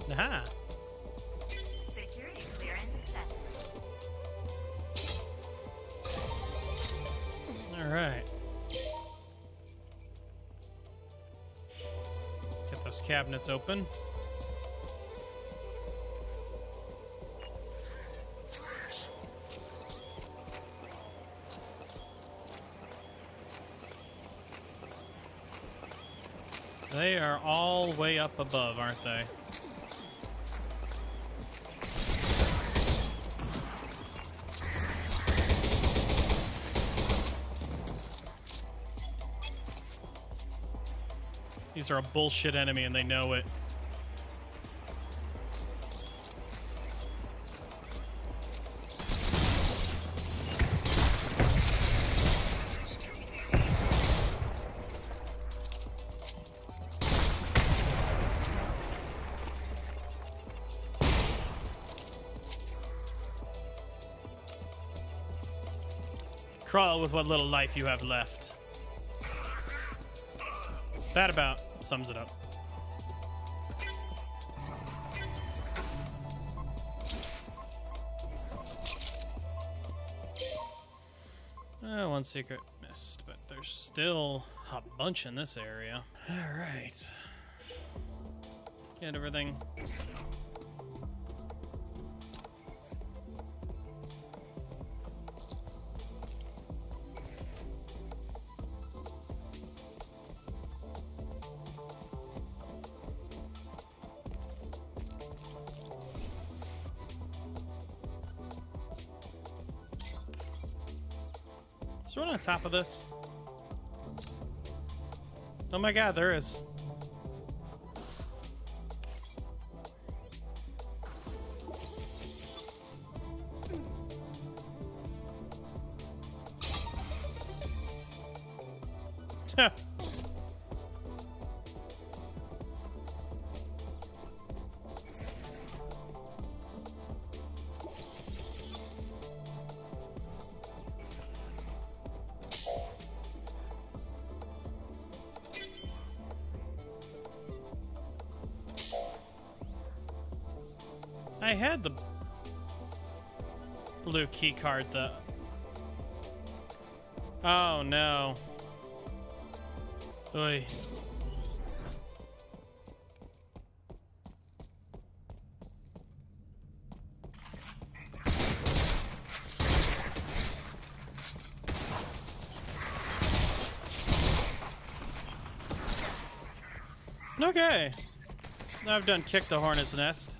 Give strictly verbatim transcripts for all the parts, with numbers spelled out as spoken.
Aha. Security clearance accepted. All right. Get those cabinets open. They are all way up above, aren't they? These are a bullshit enemy and they know it. Crawl with what little life you have left. That about sums it up. Uh, one secret missed, but there's still a bunch in this area. All right. Get everything. Is there one on top of this? Oh my god, there is. I had the blue key card though. Oh no. Oy. Okay. I've done kicked the hornet's nest.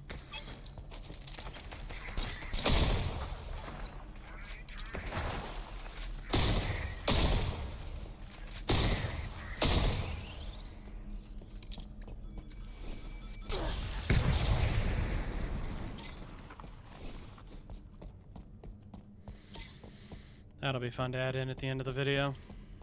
That'll be fun to add in at the end of the video.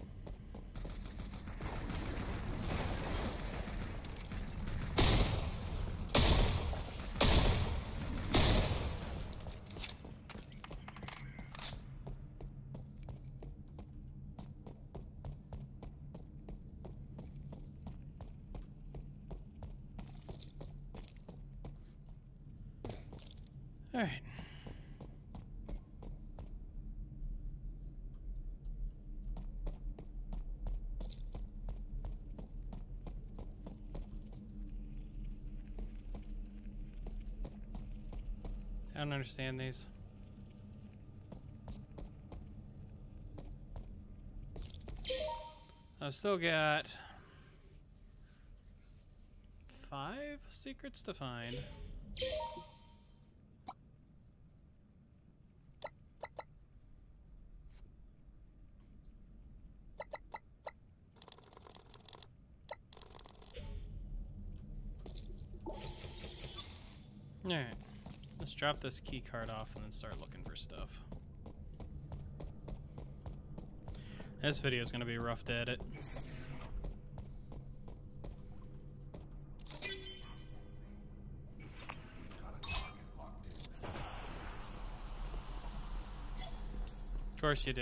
All right. I don't understand these. I've still got five secrets to find. All right. Let's drop this key card off and then start looking for stuff. This video is going to be rough to edit. Of course you do.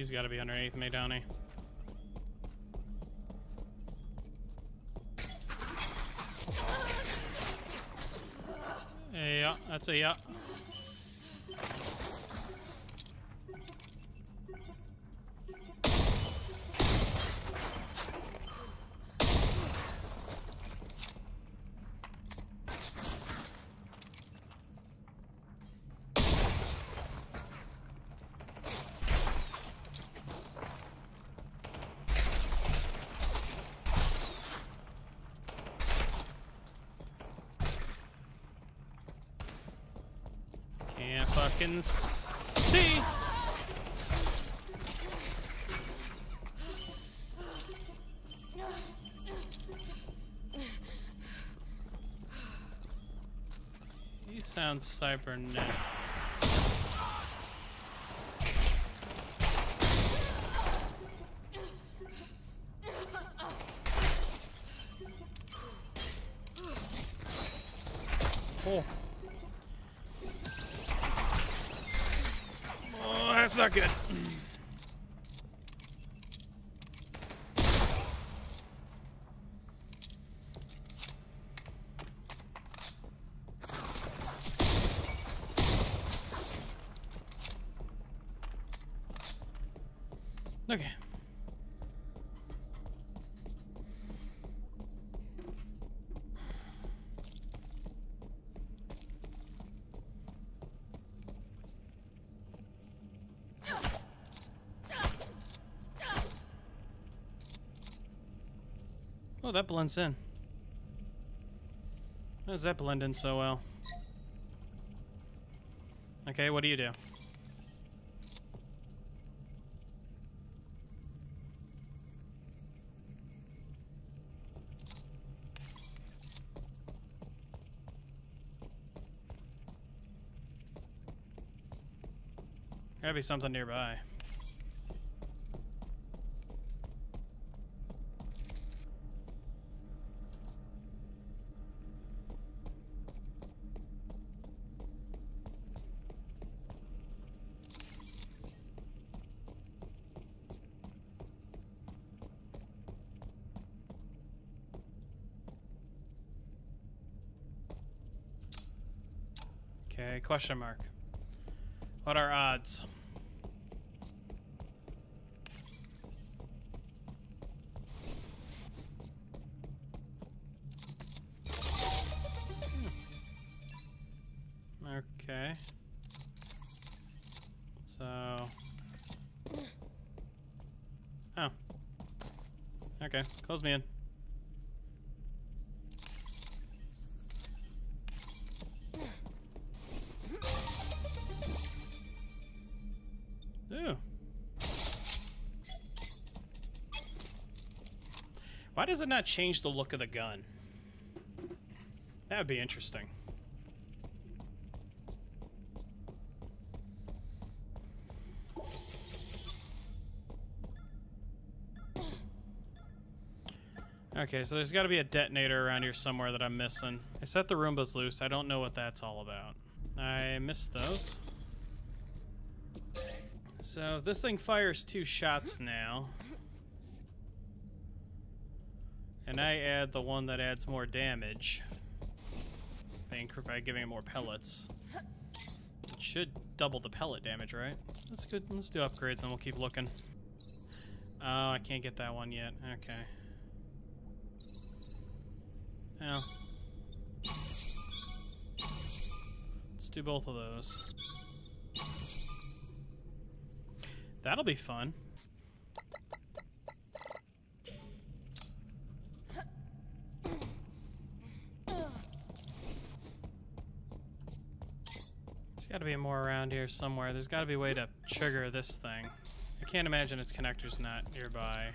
He's got to be underneath me, don't he? Yeah, that's a yeah. Can't fucking see. He sounds cybernetic. Oh. Oh, that's not good. Okay. Oh, that blends in. How does that blend in so well? Okay, what do you do? Gotta be something nearby. Okay, question mark. What are odds? Okay. So. Oh. Okay, close me in. Ooh. Why does it not change the look of the gun? That would be interesting. Okay, so there's got to be a detonator around here somewhere that I'm missing. I set the Roombas loose. I don't know what that's all about. I missed those. So this thing fires two shots now. And I add the one that adds more damage. By giving it more pellets. It should double the pellet damage, right? That's good. Let's do upgrades and we'll keep looking. Oh, I can't get that one yet. Okay. Well. Let's do both of those. That'll be fun. There's got to be more around here somewhere. There's got to be a way to trigger this thing. I can't imagine its connector's not nearby.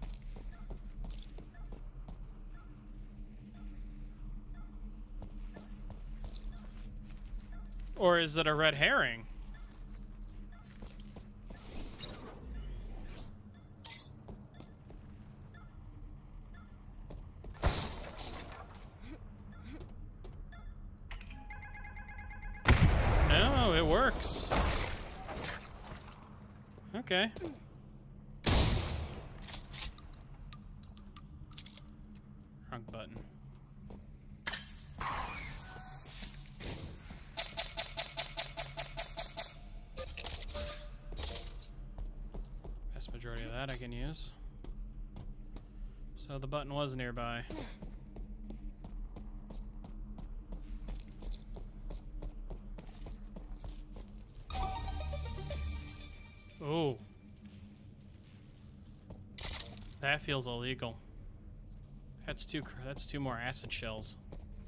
Or is it a red herring? No, it works. Okay. I can use. So the button was nearby. Oh. That feels illegal. That's two that's two more acid shells.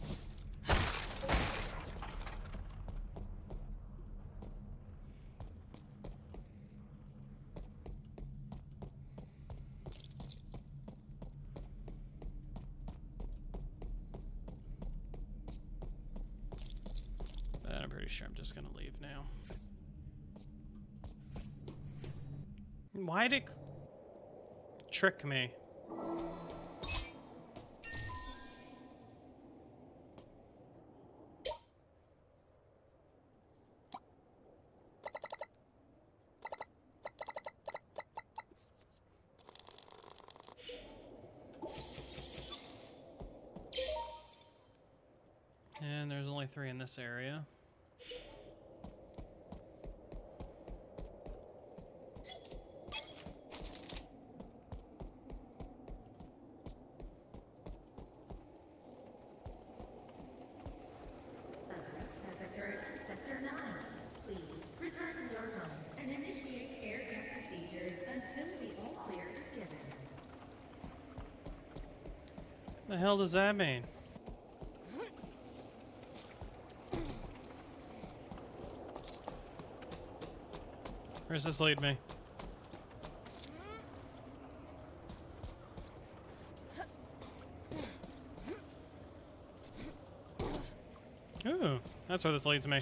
But I'm pretty sure I'm just gonna leave now. Why'd it trick me? And there's only three in this area. The hell does that mean? Where's this lead me? Ooh, that's where this leads me.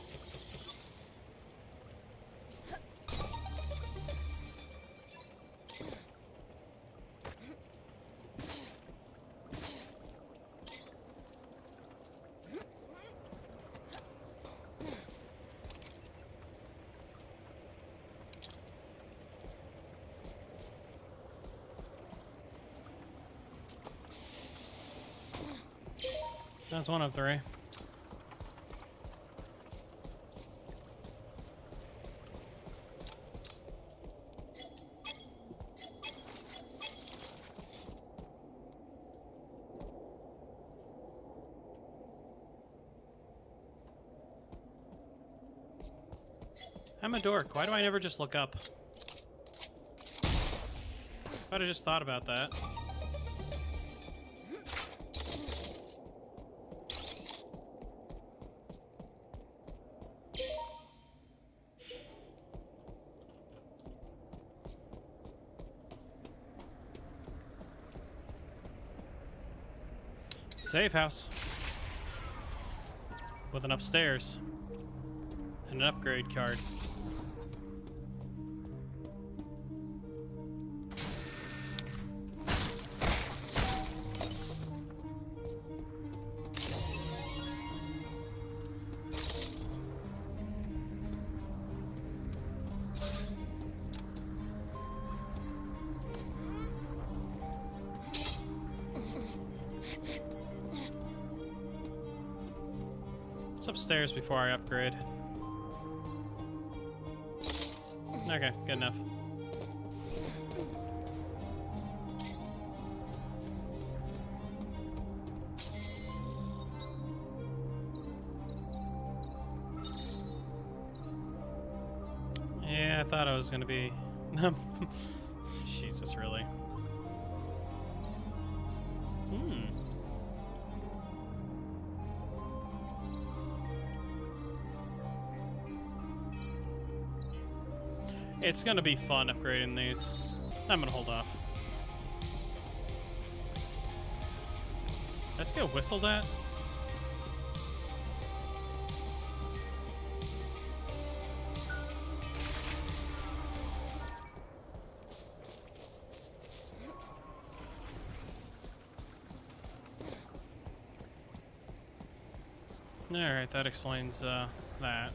That's one of three. I'm a dork. Why do I never just look up? If I'd have just thought about that. Safe house. With an upstairs. And an upgrade card. Upstairs before I upgrade. Okay, good enough. Yeah, I thought I was gonna be. Jesus, really? Hmm. It's gonna be fun upgrading these. I'm gonna hold off. Did I just get whistled at? Alright, that explains uh, that.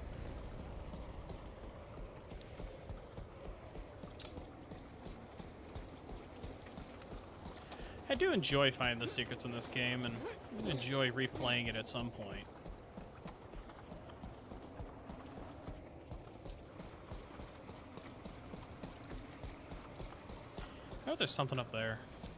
I do enjoy finding the secrets in this game and enjoy replaying it at some point. there's something up there.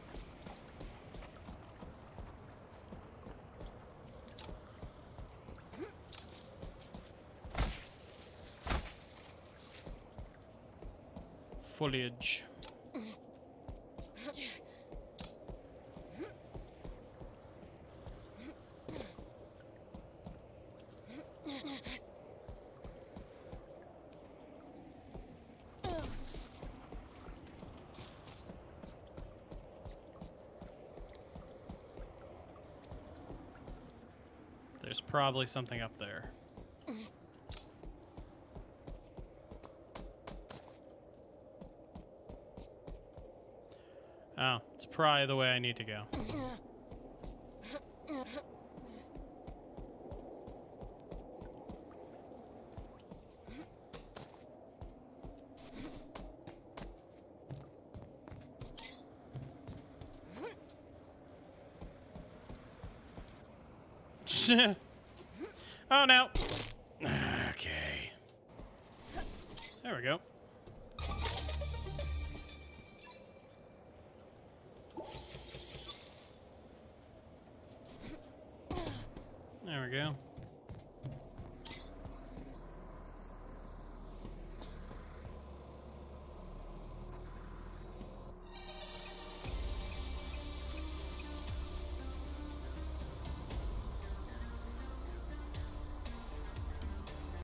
Foliage. There's probably something up there. Oh, it's probably the way I need to go. Oh no. Okay. There we go. There we go.